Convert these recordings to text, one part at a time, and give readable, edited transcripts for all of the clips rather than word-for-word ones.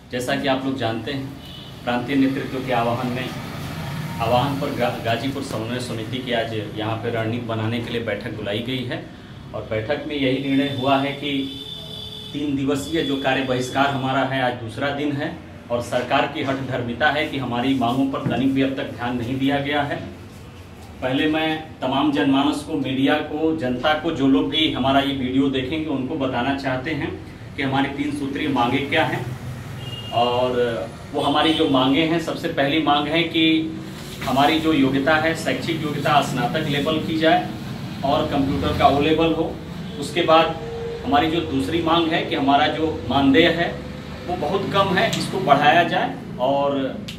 जैसा कि आप लोग जानते हैं, प्रांतीय नेतृत्व के आह्वान पर गाजीपुर समन्वय समिति की आज यहाँ पर रणनीति बनाने के लिए बैठक बुलाई गई है। और बैठक में यही निर्णय हुआ है कि 3 दिवसीय जो कार्य बहिष्कार हमारा है, आज दूसरा दिन है और सरकार की हठधर्मिता है कि हमारी मांगों पर तनिक भी अब तक ध्यान नहीं दिया गया है। पहले मैं तमाम जनमानस को, मीडिया को, जनता को, जो लोग भी हमारा ये वीडियो देखेंगे उनको बताना चाहते हैं कि हमारी 3 सूत्रीय मांगे क्या हैं। और वो हमारी जो मांगे हैं, सबसे पहली मांग है कि हमारी जो योग्यता है, शैक्षिक योग्यता स्नातक लेवल की जाए और कंप्यूटर का O लेवल हो। उसके बाद हमारी जो दूसरी मांग है कि हमारा जो मानदेय है वो बहुत कम है, इसको बढ़ाया जाए और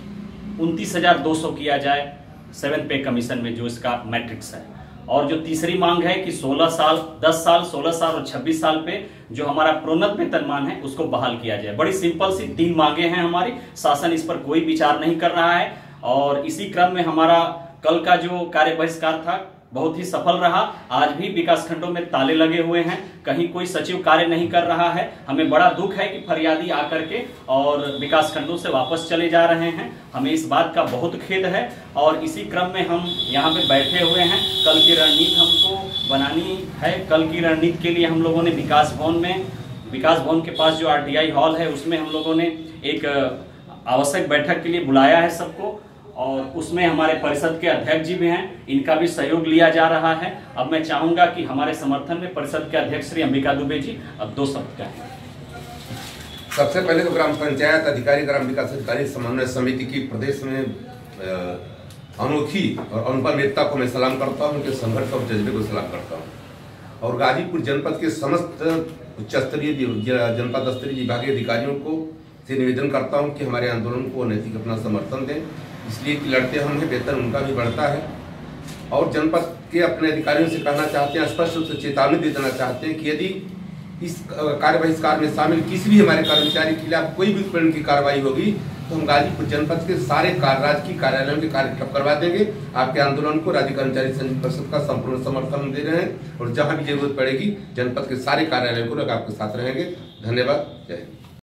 29,200 किया जाए 7 पे कमीशन में, जो इसका मैट्रिक्स है। और जो तीसरी मांग है कि 16 साल, 10 साल, 16 साल और 26 साल पे जो हमारा प्रोन्नत वेतनमान है उसको बहाल किया जाए। बड़ी सिंपल सी 3 मांगे हैं हमारी। शासन इस पर कोई विचार नहीं कर रहा है और इसी क्रम में हमारा कल का जो कार्य बहिष्कार था बहुत ही सफल रहा। आज भी विकास खंडों में ताले लगे हुए हैं, कहीं कोई सचिव कार्य नहीं कर रहा है। हमें बड़ा दुख है कि फरियादी आकर के और विकास खंडों से वापस चले जा रहे हैं। हमें इस बात का बहुत खेद है और इसी क्रम में हम यहाँ पे बैठे हुए हैं। कल की रणनीति हमको बनानी है। कल की रणनीति के लिए हम लोगों ने विकास भवन के पास जो RTI हॉल है उसमें हम लोगों ने एक आवश्यक बैठक के लिए बुलाया है सबको और उसमें हमारे परिषद के अध्यक्ष जी भी हैं, इनका भी सहयोग लिया जा रहा है। अब मैं चाहूंगा कि हमारे समर्थन में परिषद के अध्यक्ष श्री अंबिका दुबे जी अब 2 शब्द कहें। सबसे पहले तो ग्राम पंचायत अधिकारी, ग्राम विकास अधिकारी समन्वय समिति की प्रदेश में अनोखी और अनुपम नेता को मैं सलाम करता हूँ, उनके संघर्ष और जज्बे को सलाम करता हूँ। और गाजीपुर जनपद के समस्त उच्च स्तरीय जनपद स्तरीय विभागीय अधिकारियों को से निवेदन करता हूँ कि हमारे आंदोलन को नैतिक अपना समर्थन दें, इसलिए कि लड़ते हम हैं, वेतन उनका भी बढ़ता है। और जनपद के अपने अधिकारियों से कहना चाहते हैं, स्पष्ट रूप से चेतावनी दे देना चाहते हैं कि यदि इस कार्य बहिष्कार में शामिल किसी भी हमारे कर्मचारी के खिलाफ कोई भी प्रकार की कार्रवाई होगी तो हम गाजीपुर जनपद के सारे राजकीय कार्यालयों के कार्य ठप करवा देंगे। आपके आंदोलन को राज्य कर्मचारी संघ परिषद का संपूर्ण समर्थन दे रहे हैं और जहां भी जरूरत पड़ेगी जनपद के सारे कार्यालयों को आपके साथ रहेंगे। धन्यवाद। जय हिंद।